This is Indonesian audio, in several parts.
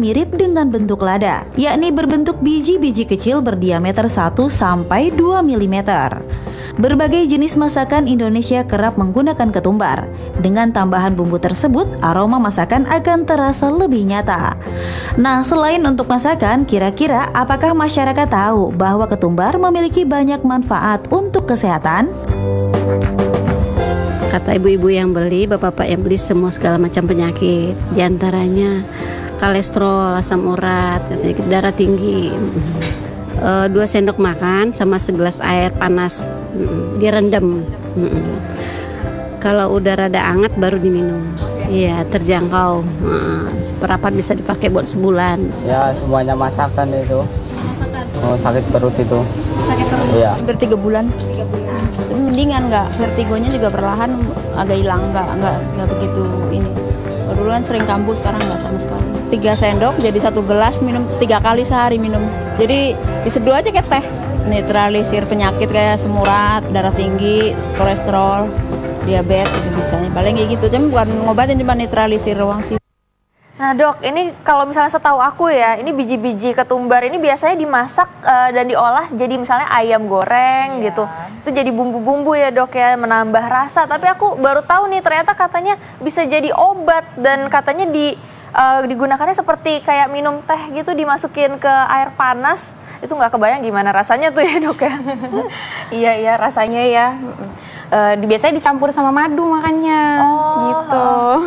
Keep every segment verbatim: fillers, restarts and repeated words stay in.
mirip dengan bentuk lada, yakni berbentuk biji-biji kecil berdiameter satu sampai dua milimeter. Berbagai jenis masakan Indonesia kerap menggunakan ketumbar. Dengan tambahan bumbu tersebut, aroma masakan akan terasa lebih nyata. Nah, selain untuk masakan, kira-kira apakah masyarakat tahu bahwa ketumbar memiliki banyak manfaat untuk kesehatan? Kata ibu-ibu yang beli, bapak-bapak yang beli semua segala macam penyakit, diantaranya kolesterol, asam urat, darah tinggi. Uh, dua sendok makan sama segelas air panas, mm, direndam. Mm-mm. Kalau udah rada anget baru diminum. Iya, terjangkau. Uh, seperempat bisa dipakai buat sebulan. Ya, semuanya masakan itu. Masakan. Oh, sakit perut itu. Sakit perut. Iya. Hampir tiga bulan. Tiga bulan. Mendingan nggak, vertigonya juga perlahan agak hilang, nggak nggak nggak begitu ini. Dulu kan sering kambuh, sekarang nggak sama sekali. Tiga sendok jadi satu gelas, minum tiga kali sehari minum. Jadi diseduh aja kayak teh. Netralisir penyakit kayak asam urat, darah tinggi, kolesterol, diabetes itu bisanya. Paling kayak gitu, cuma bukan ngobatin, cuma netralisir doang sih. Nah dok, ini kalau misalnya setahu aku ya, ini biji-biji ketumbar ini biasanya dimasak uh, dan diolah jadi misalnya ayam goreng, yeah, gitu. Itu jadi bumbu-bumbu ya dok ya, menambah rasa. Tapi aku baru tahu nih ternyata katanya bisa jadi obat dan katanya di uh, digunakannya seperti kayak minum teh gitu, dimasukin ke air panas. Itu nggak kebayang gimana rasanya tuh ya dok ya. Iya iya rasanya ya. Uh, biasanya dicampur sama madu makanya, oh, gitu.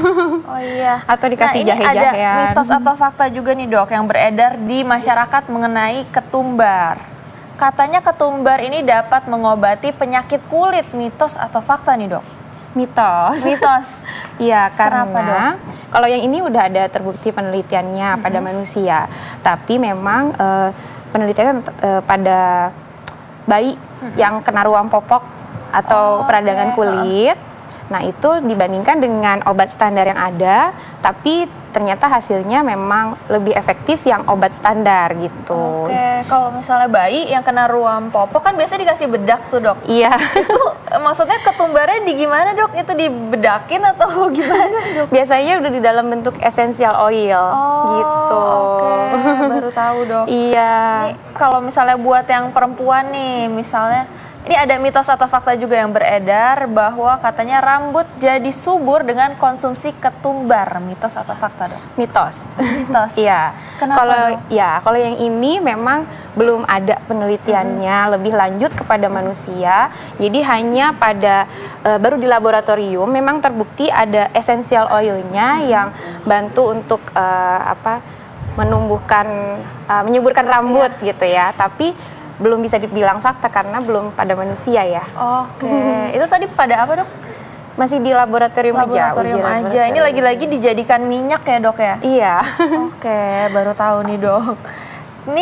Oh iya. Atau dikasih nah, jahe-jahean. Ini ada mitos atau fakta juga nih dok yang beredar di masyarakat mengenai ketumbar. Katanya ketumbar ini dapat mengobati penyakit kulit. Mitos atau fakta nih dok? Mitos. Mitos. Iya, Kenapa, karena kalau yang ini udah ada terbukti penelitiannya mm-hmm. pada manusia. Tapi memang uh, penelitiannya uh, pada bayi mm-hmm. yang kena ruam popok atau oh, peradangan okay. kulit. Nah, itu dibandingkan dengan obat standar yang ada, tapi ternyata hasilnya memang lebih efektif yang obat standar gitu. Oke, okay. Kalau misalnya bayi yang kena ruam popok kan biasanya dikasih bedak tuh dok. Iya. Itu maksudnya ketumbarnya di gimana dok? Itu dibedakin atau gimana dok? Biasanya udah di dalam bentuk essential oil oh, gitu. Oke, okay. Baru tahu dok. Iya. Ini kalau misalnya buat yang perempuan nih, misalnya ini ada mitos atau fakta juga yang beredar bahwa katanya rambut jadi subur dengan konsumsi ketumbar. Mitos atau fakta dok? Mitos. Mitos. Iya. Kenapa? Kalau ya, kalau yang ini memang belum ada penelitiannya hmm. lebih lanjut kepada manusia. Jadi hanya pada uh, baru di laboratorium memang terbukti ada essential oilnya hmm. yang bantu untuk uh, apa menumbuhkan, uh, menyuburkan rambut yeah. gitu ya. Tapi belum bisa dibilang fakta karena belum pada manusia ya. Oke, okay. Itu tadi pada apa dok? Masih di laboratorium, laboratorium aja. aja. Ini lagi-lagi dijadikan minyak ya dok ya? Iya. Oke, okay, baru tahu nih dok. Ini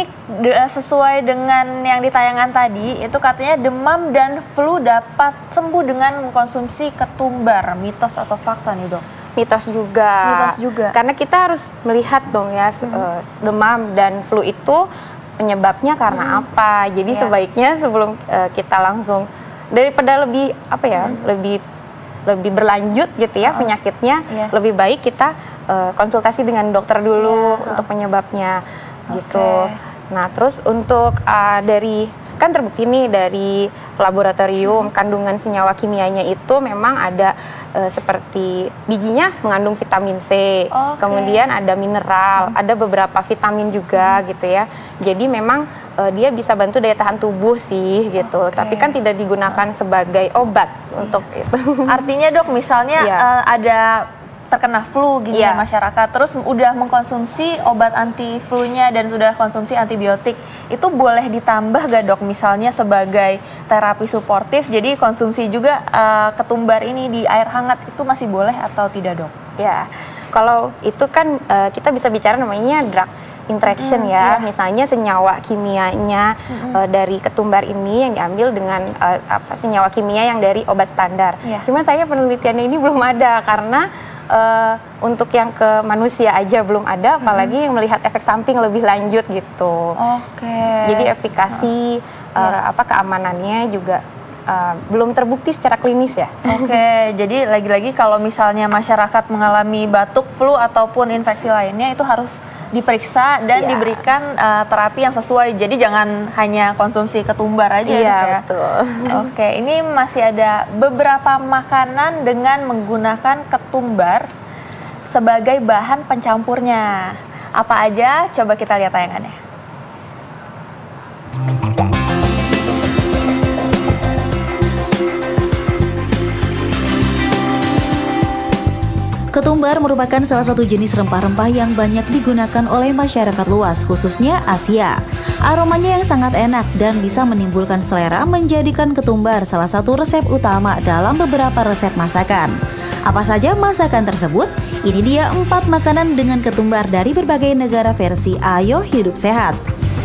sesuai dengan yang di tayangan tadi, itu katanya demam dan flu dapat sembuh dengan mengkonsumsi ketumbar. Mitos atau fakta nih dok? Mitos juga. Mitos juga. Karena kita harus melihat dong ya, hmm. demam dan flu itu penyebabnya karena hmm. apa. Jadi yeah. sebaiknya sebelum uh, kita langsung daripada lebih apa ya, hmm. lebih lebih berlanjut gitu ya oh. penyakitnya, yeah. lebih baik kita uh, konsultasi dengan dokter dulu yeah. untuk penyebabnya okay. gitu. Nah, terus untuk uh, dari kan terbukti nih dari laboratorium hmm. kandungan senyawa kimianya itu memang ada uh, seperti bijinya mengandung vitamin C, okay. kemudian ada mineral, hmm. ada beberapa vitamin juga hmm. gitu ya. Jadi memang uh, dia bisa bantu daya tahan tubuh sih gitu. Okay. Tapi kan tidak digunakan sebagai obat yeah. untuk itu. Artinya dok, misalnya yeah. uh, ada terkena flu gitu yeah. ya masyarakat, terus udah mengkonsumsi obat anti flu-nya dan sudah konsumsi antibiotik, itu boleh ditambah gak dok misalnya sebagai terapi suportif, jadi konsumsi juga uh, ketumbar ini di air hangat itu masih boleh atau tidak dok? Ya, kalau itu kan uh, kita bisa bicara namanya drug interaction hmm, ya, yeah. misalnya senyawa kimianya hmm. uh, dari ketumbar ini yang diambil dengan uh, apa senyawa kimia yang dari obat standar. Yeah. Cuma saya penelitiannya ini belum ada karena Uh, untuk yang ke manusia aja belum ada, apalagi hmm. melihat efek samping lebih lanjut gitu. Oke. Okay. Jadi efikasi uh, yeah. apa keamanannya juga uh, belum terbukti secara klinis ya. Oke. Okay. Jadi lagi-lagi kalau misalnya masyarakat mengalami batuk, flu ataupun infeksi lainnya itu harus diperiksa dan Iya. diberikan uh, terapi yang sesuai. Jadi jangan hanya konsumsi ketumbar aja. Iya, Dok, ya. betul. Oke, ini masih ada beberapa makanan dengan menggunakan ketumbar sebagai bahan pencampurnya. Apa aja? Coba kita lihat tayangannya. Ketumbar merupakan salah satu jenis rempah-rempah yang banyak digunakan oleh masyarakat luas, khususnya Asia. Aromanya yang sangat enak dan bisa menimbulkan selera menjadikan ketumbar salah satu resep utama dalam beberapa resep masakan. Apa saja masakan tersebut? Ini dia empat makanan dengan ketumbar dari berbagai negara versi Ayo Hidup Sehat.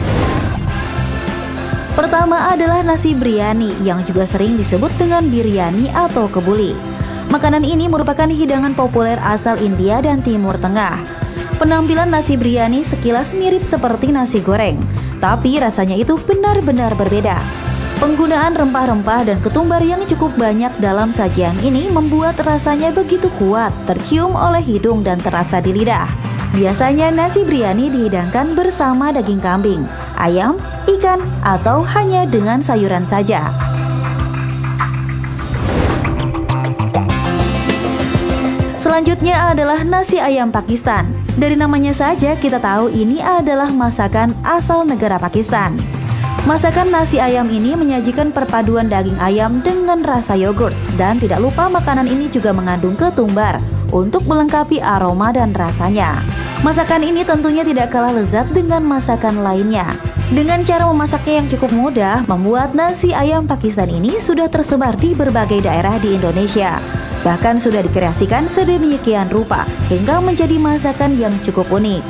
Pertama adalah nasi biryani yang juga sering disebut dengan biryani atau kebuli. Makanan ini merupakan hidangan populer asal India dan Timur Tengah. Penampilan nasi biryani sekilas mirip seperti nasi goreng, tapi rasanya itu benar-benar berbeda. Penggunaan rempah-rempah dan ketumbar yang cukup banyak dalam sajian ini membuat rasanya begitu kuat, tercium oleh hidung dan terasa di lidah. Biasanya nasi biryani dihidangkan bersama daging kambing, ayam, ikan, atau hanya dengan sayuran saja. Selanjutnya adalah nasi ayam Pakistan. Dari namanya saja kita tahu ini adalah masakan asal negara Pakistan. Masakan nasi ayam ini menyajikan perpaduan daging ayam dengan rasa yogurt. Dan tidak lupa makanan ini juga mengandung ketumbar untuk melengkapi aroma dan rasanya. Masakan ini tentunya tidak kalah lezat dengan masakan lainnya. Dengan cara memasaknya yang cukup mudah, membuat nasi ayam Pakistan ini sudah tersebar di berbagai daerah di Indonesia. Bahkan sudah dikreasikan sedemikian rupa hingga menjadi masakan yang cukup unik.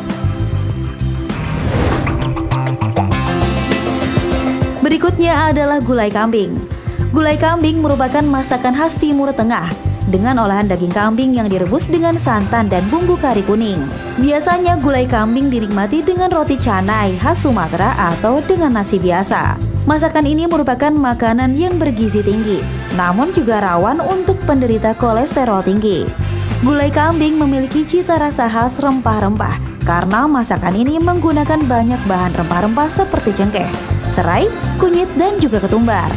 Berikutnya adalah gulai kambing. Gulai kambing merupakan masakan khas Timur Tengah dengan olahan daging kambing yang direbus dengan santan dan bumbu kari kuning. Biasanya gulai kambing dinikmati dengan roti canai khas Sumatera atau dengan nasi biasa. Masakan ini merupakan makanan yang bergizi tinggi, namun juga rawan untuk penderita kolesterol tinggi. Gulai kambing memiliki cita rasa khas rempah-rempah karena masakan ini menggunakan banyak bahan rempah-rempah seperti cengkeh, serai, kunyit, dan juga ketumbar.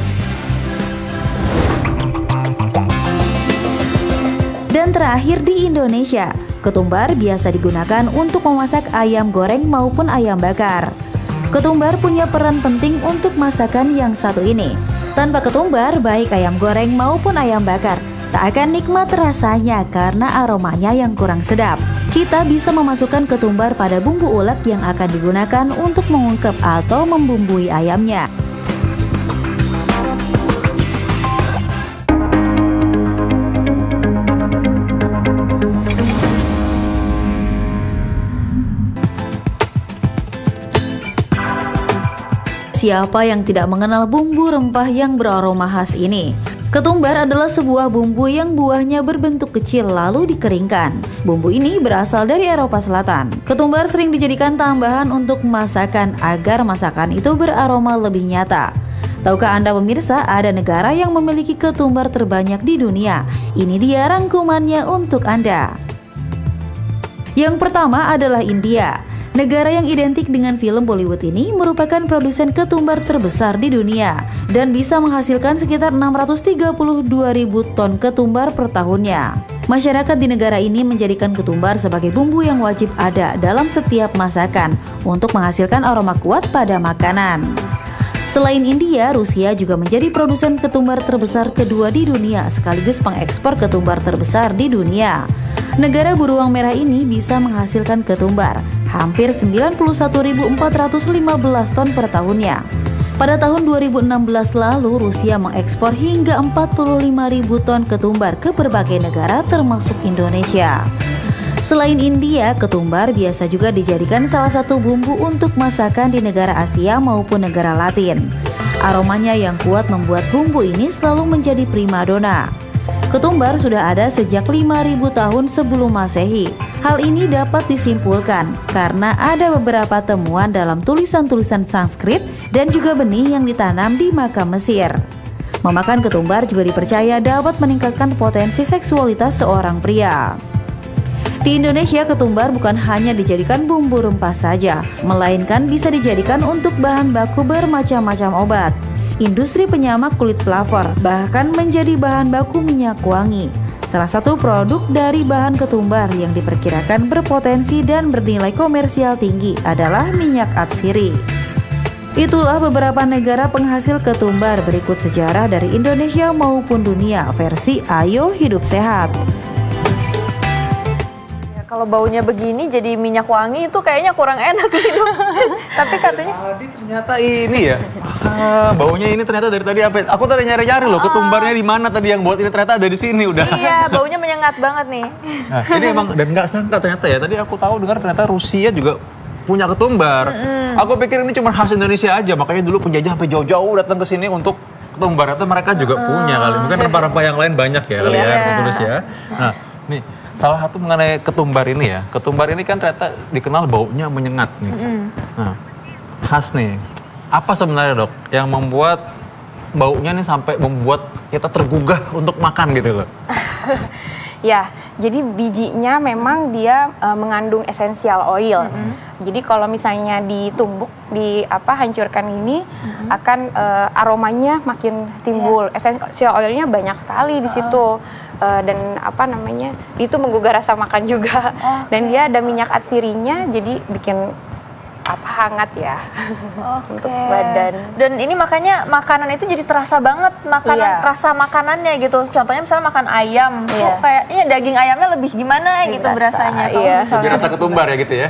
Dan terakhir di Indonesia, ketumbar biasa digunakan untuk memasak ayam goreng maupun ayam bakar. Ketumbar punya peran penting untuk masakan yang satu ini. Tanpa ketumbar, baik ayam goreng maupun ayam bakar tak akan nikmat rasanya karena aromanya yang kurang sedap. Kita bisa memasukkan ketumbar pada bumbu ulek yang akan digunakan untuk mengungkep atau membumbui ayamnya. Siapa yang tidak mengenal bumbu rempah yang beraroma khas ini? Ketumbar adalah sebuah bumbu yang buahnya berbentuk kecil lalu dikeringkan. Bumbu ini berasal dari Eropa Selatan. Ketumbar sering dijadikan tambahan untuk masakan agar masakan itu beraroma lebih nyata. Tahukah Anda pemirsa, ada negara yang memiliki ketumbar terbanyak di dunia? Ini dia rangkumannya untuk Anda. Yang pertama adalah India. Negara yang identik dengan film Bollywood ini merupakan produsen ketumbar terbesar di dunia dan bisa menghasilkan sekitar enam ratus tiga puluh dua ribu ton ketumbar per tahunnya. Masyarakat di negara ini menjadikan ketumbar sebagai bumbu yang wajib ada dalam setiap masakan untuk menghasilkan aroma kuat pada makanan. Selain India, Rusia juga menjadi produsen ketumbar terbesar kedua di dunia sekaligus pengekspor ketumbar terbesar di dunia. Negara beruang merah ini bisa menghasilkan ketumbar hampir sembilan puluh satu ribu empat ratus lima belas ton per tahunnya. Pada tahun dua ribu enam belas lalu, Rusia mengekspor hingga empat puluh lima ribu ton ketumbar ke berbagai negara termasuk Indonesia. Selain India, ketumbar biasa juga dijadikan salah satu bumbu untuk masakan di negara Asia maupun negara Latin. Aromanya yang kuat membuat bumbu ini selalu menjadi primadona. Ketumbar sudah ada sejak lima ribu tahun sebelum Masehi. Hal ini dapat disimpulkan karena ada beberapa temuan dalam tulisan-tulisan Sanskrit dan juga benih yang ditanam di makam Mesir. Memakan ketumbar juga dipercaya dapat meningkatkan potensi seksualitas seorang pria. Di Indonesia, ketumbar bukan hanya dijadikan bumbu rempah saja, melainkan bisa dijadikan untuk bahan baku bermacam-macam obat. Industri penyamak kulit pelafor bahkan menjadi bahan baku minyak wangi. Salah satu produk dari bahan ketumbar yang diperkirakan berpotensi dan bernilai komersial tinggi adalah minyak atsiri. Itulah beberapa negara penghasil ketumbar berikut sejarah dari Indonesia maupun dunia versi Ayo Hidup Sehat. Kalau baunya begini jadi minyak wangi itu kayaknya kurang enak gitu. Tapi katanya tadi ternyata ini ya. Ah, baunya ini ternyata dari tadi apa? Aku tadi nyari-nyari loh, ketumbarnya di mana tadi yang buat ini, ternyata ada di sini udah. iya, baunya menyengat banget nih. Nah, ini emang dan nggak sangka ternyata ya. Tadi aku tahu dengar ternyata Rusia juga punya ketumbar. Mm-hmm. Aku pikir ini cuma khas Indonesia aja, makanya dulu penjajah sampai jauh-jauh datang ke sini untuk ketumbar. Atau mereka juga uh. punya kali. Mungkin rempah-rempah yang lain banyak ya kali yeah. ya, penulis ya. Nah, nih salah satu mengenai ketumbar ini ya, ketumbar ini kan ternyata dikenal baunya menyengat nih. Mm-hmm. Nah, khas nih. Apa sebenarnya dok yang membuat baunya nih sampai membuat kita tergugah untuk makan gitu loh? Ya, jadi bijinya memang dia uh, mengandung essential oil. Mm-hmm. Jadi kalau misalnya ditumbuk, di apa hancurkan ini, mm-hmm. akan uh, aromanya makin timbul. Yeah. Essential oilnya banyak sekali di situ. Uh. Uh, dan apa namanya itu menggugah rasa makan juga. Okay. Dan dia ada minyak atsirinya, jadi bikin apa hangat ya okay. untuk badan. Dan ini makanya makanan itu jadi terasa banget makanan yeah. rasa makanannya gitu. Contohnya misalnya makan ayam, yeah. tuh kayaknya daging ayamnya lebih gimana lebih gitu rasa, berasanya. Iya. Lebih rasa ketumbar ya gitu ya.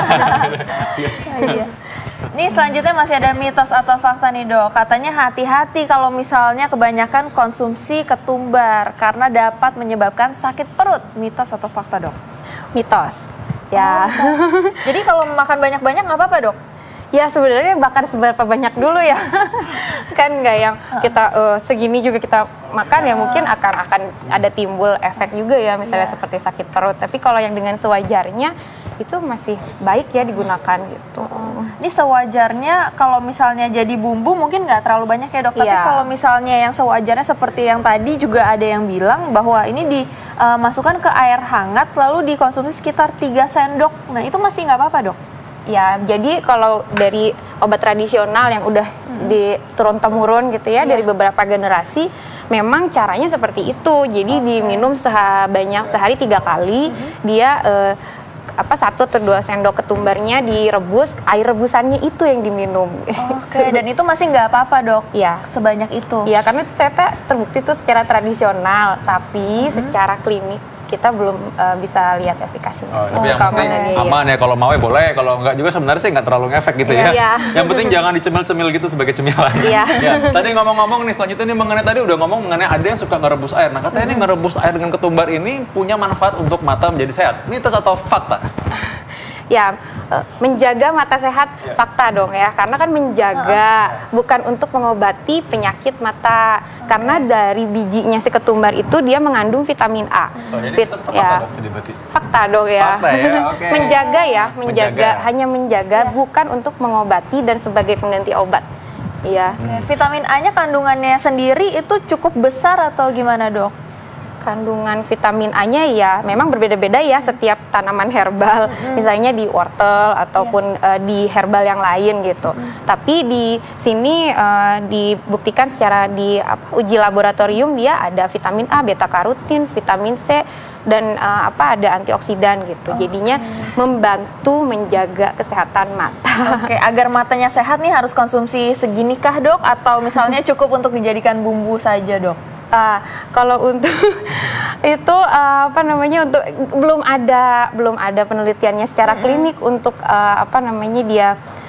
Iya. Nih selanjutnya masih ada mitos atau fakta nih dok. Katanya hati-hati kalau misalnya kebanyakan konsumsi ketumbar karena dapat menyebabkan sakit perut. Mitos atau fakta dok? Mitos. Ya. Oh, jadi kalau makan banyak-banyak nggak apa-apa dok? Ya sebenarnya bakar seberapa banyak dulu ya. Kan nggak yang kita uh, segini juga kita makan ya mungkin akan akan ada timbul efek juga ya misalnya yeah. seperti sakit perut. Tapi kalau yang dengan sewajarnya itu masih baik ya digunakan gitu. Oh. Ini sewajarnya kalau misalnya jadi bumbu mungkin nggak terlalu banyak ya dok. Tapi yeah. kalau misalnya yang sewajarnya seperti yang tadi juga ada yang bilang bahwa ini dimasukkan uh, ke air hangat lalu dikonsumsi sekitar tiga sendok. Nah itu masih nggak apa-apa dok? Ya, jadi kalau dari obat tradisional yang udah hmm. diturun-temurun gitu ya, yeah. dari beberapa generasi, memang caranya seperti itu. Jadi okay. diminum sebanyak sehari tiga kali, hmm. dia eh, apa satu atau dua sendok ketumbarnya direbus, air rebusannya itu yang diminum. Oke, okay. Dan itu masih nggak apa-apa dok? Ya, sebanyak itu? Ya, karena itu ternyata terbukti itu secara tradisional, tapi hmm. secara klinik kita belum uh, bisa lihat efikasinya. Oh, tapi oh, yang penting aman ya, kalau mau ya boleh, kalau enggak juga sebenarnya sih nggak terlalu ngefek gitu ya. Iya. Yang penting jangan dicemil-cemil gitu sebagai cemilan. Iya. Ya, tadi ngomong-ngomong nih, selanjutnya nih mengenai tadi udah ngomong mengenai ada yang suka ngerebus air. Nah katanya hmm. ini ngerebus air dengan ketumbar ini punya manfaat untuk mata menjadi sehat. Mitos atau fakta? Ya, menjaga mata sehat ya. Fakta dong ya, karena kan menjaga bukan untuk mengobati penyakit mata. Okay. Karena dari bijinya si ketumbar itu dia mengandung vitamin A. So, jadi Vit, itu ya. Fakta dong ya. Fakta ya, okay. Menjaga ya, menjaga, menjaga. hanya menjaga ya. Bukan untuk mengobati dan sebagai pengganti obat. Iya. Okay. Vitamin A-nya kandungannya sendiri itu cukup besar atau gimana dok? Kandungan vitamin A-nya ya memang berbeda-beda ya setiap tanaman herbal, mm-hmm. misalnya di wortel ataupun yeah. uh, di herbal yang lain gitu. Mm-hmm. Tapi di sini uh, dibuktikan secara di apa, uji laboratorium dia ada vitamin A, beta karotin, vitamin C dan uh, apa ada antioksidan gitu. Okay. Jadinya membantu menjaga kesehatan mata. Oke, okay. Agar matanya sehat nih harus konsumsi seginikah dok atau misalnya cukup untuk dijadikan bumbu saja dok? Uh, kalau untuk itu uh, apa namanya untuk belum ada belum ada penelitiannya secara mm-hmm. klinik untuk uh, apa namanya dia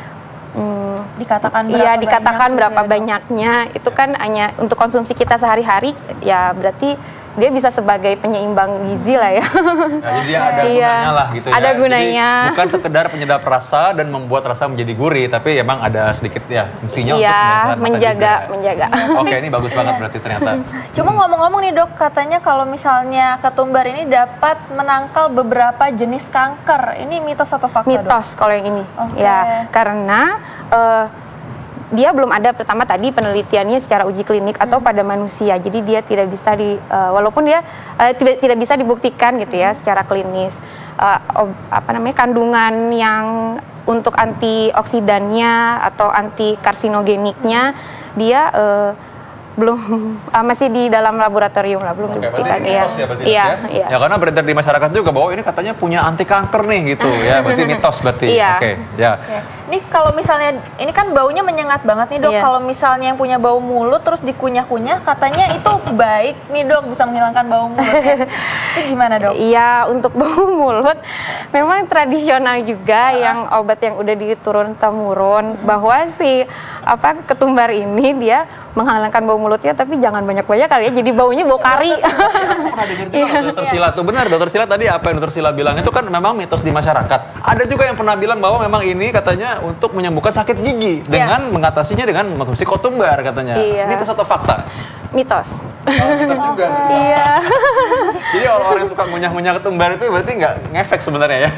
um, dikatakan berapa iya dikatakan banyak berapa ya, banyaknya itu kan hanya untuk konsumsi kita sehari-hari ya berarti dia bisa sebagai penyeimbang gizi lah ya. Nah, jadi dia ada iya, gunanya lah gitu ya. Ada gunanya. Jadi bukan sekedar penyedap rasa dan membuat rasa menjadi gurih, tapi emang ada sedikit ya fungsinya iya, untuk menjaga, menjaga. Oke, ini bagus banget berarti ternyata. Cuma ngomong-ngomong nih dok, katanya kalau misalnya ketumbar ini dapat menangkal beberapa jenis kanker. Ini mitos atau fakta? Mitos dok? kalau yang ini. Okay. Ya, karena uh, dia belum ada pertama tadi penelitiannya secara uji klinik atau pada manusia. Jadi dia tidak bisa di uh, walaupun dia uh, tidak tidak bisa dibuktikan gitu ya secara klinis. Uh, ob- apa namanya kandungan yang untuk antioksidannya atau anti karsinogeniknya dia uh, belum uh, masih di dalam laboratorium lah, belum Oke, dibuktikan. berarti Iya, mitos ya, berarti iya, ya? iya. Ya karena beredar di masyarakat juga bahwa ini katanya punya anti kanker nih gitu ya, berarti mitos berarti. Iya. Oke, ya. Oke. Ini kalau misalnya ini kan baunya menyengat banget nih dok. Iya. Kalau misalnya yang punya bau mulut terus dikunyah-kunyah, katanya itu baik nih dok, bisa menghilangkan bau mulut. Itu gimana dok? Iya, untuk bau mulut memang tradisional juga yang obat yang udah diturun temurun bahwa si apa ketumbar ini dia menghilangkan bau mulutnya, tapi jangan banyak-banyak kali ya, jadi baunya bau kari. Pernah dengar juga kata dokter Sila tuh, benar dokter Sila tadi apa yang dokter Sila bilang itu kan memang mitos di masyarakat. Ada juga yang pernah bilang bahwa memang ini katanya untuk menyembuhkan sakit gigi dengan mengatasinya dengan mengkonsumsi ketumbar katanya. Iya. Mitos atau fakta? Mitos. Oh, mitos juga. Iya. Jadi orang-orang yang suka ngunyah-ngunyah ketumbar itu berarti nggak ngefek sebenarnya ya?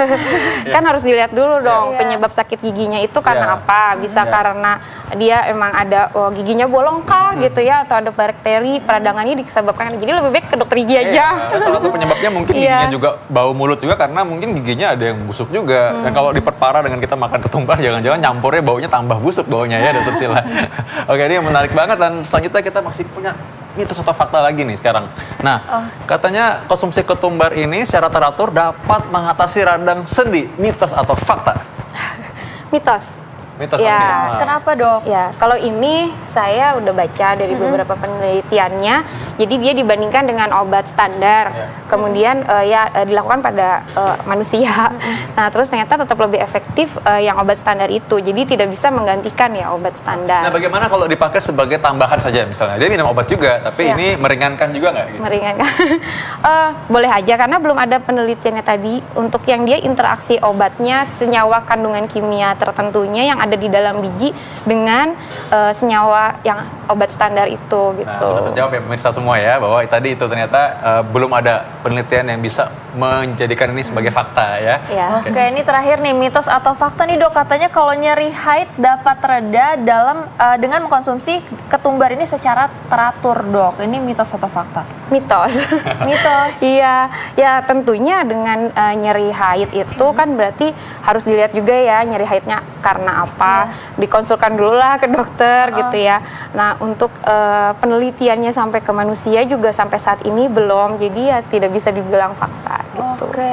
Kan harus dilihat dulu dong Iya. penyebab sakit giginya itu karena Iya. apa. Bisa Iya. karena dia emang ada oh, giginya bolong kah gitu ya, atau ada bakteri peradangannya disebabkan. Jadi lebih baik ke dokter gigi aja. Iya, salah satu penyebabnya mungkin Iya. giginya juga bau mulut juga karena mungkin giginya ada yang busuk juga. Dan kalau diperparah dengan kita makan ketumbar, jangan-jangan nyampurnya baunya tambah busuk baunya ya dokter Sila. Oke, ini menarik banget dan selanjutnya kita masih punya mitos atau fakta lagi nih sekarang. Nah, katanya konsumsi ketumbar ini secara teratur dapat mengatasi radang sendi. Mitos atau fakta? Mitos. Mitos. Ya. oke. Nah. Kenapa dok? Ya, kalau ini saya udah baca dari beberapa penelitiannya. Jadi dia dibandingkan dengan obat standar, Ya. kemudian eh, ya eh, dilakukan pada eh, manusia. Nah, terus ternyata tetap lebih efektif eh, yang obat standar itu. Jadi tidak bisa menggantikan ya obat standar. Nah, bagaimana kalau dipakai sebagai tambahan saja misalnya? Dia minum obat juga, tapi Ya. ini meringankan juga nggak? Gitu? Meringankan. Eh, boleh aja karena belum ada penelitiannya tadi untuk yang dia interaksi obatnya senyawa kandungan kimia tertentunya yang ada di dalam biji dengan eh, senyawa yang obat standar itu gitu. Nah, sudah terjawab ya pemirsa semua ya bahwa tadi itu ternyata uh, belum ada penelitian yang bisa menjadikan ini sebagai fakta ya. Ya. Oke, ini terakhir nih mitos atau fakta nih dok, katanya kalau nyeri haid dapat reda dalam eh, dengan mengkonsumsi ketumbar ini secara teratur dok. Ini mitos atau fakta? Mitos. Mitos. Iya, ya tentunya dengan eh, nyeri haid itu kan berarti harus dilihat juga ya nyeri haidnya karena apa. Dikonsulkan dulu lah ke dokter gitu ya. Nah, untuk eh, penelitiannya sampai ke manusia juga sampai saat ini belum. Jadi ya tidak bisa dibilang fakta gitu. Oke.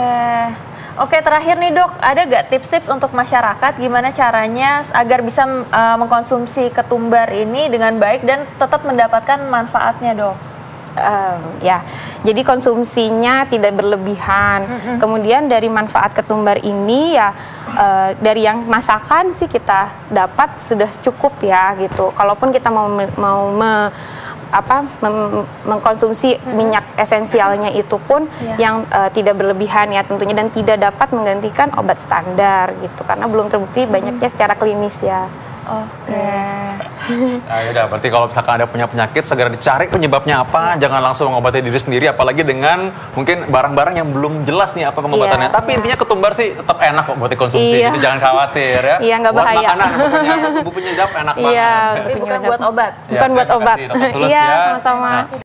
Oke, terakhir nih dok, ada gak tips-tips untuk masyarakat gimana caranya agar bisa uh, mengkonsumsi ketumbar ini dengan baik dan tetap mendapatkan manfaatnya dok? Um, ya, jadi konsumsinya tidak berlebihan. Kemudian dari manfaat ketumbar ini ya uh, dari yang masakan sih kita dapat sudah cukup ya gitu. Kalaupun kita mau me- mau me- apa mem- mengkonsumsi minyak esensialnya itu pun Iya. yang uh, tidak berlebihan ya tentunya dan tidak dapat menggantikan obat standar gitu karena belum terbukti banyaknya secara klinis ya. Oke. Nah, yaudah, berarti kalau misalkan ada punya penyakit segera dicari penyebabnya apa, jangan langsung mengobati diri sendiri apalagi dengan mungkin barang-barang yang belum jelas nih apa pengobatannya. Iya. Tapi intinya ketumbar sih tetap enak kok buat dikonsumsi. Iya. Jadi jangan khawatir ya. Iya, nggak buat bahaya. makanan pokoknya tubuh penyedap enak Iya, banget. Tapi bukan buat obat. Ya, Bukan buat terima obat. kasih, Dokter Tulus Iya, ya. sama-sama. Nah,